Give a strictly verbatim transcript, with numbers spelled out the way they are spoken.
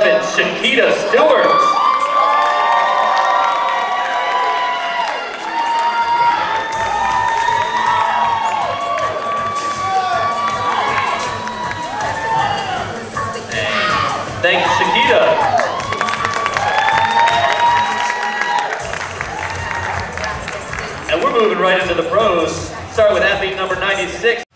seven, Shaquita Stewart. Thanks, Shaquita. And we're moving right into the pros. Start with athlete number ninety-six.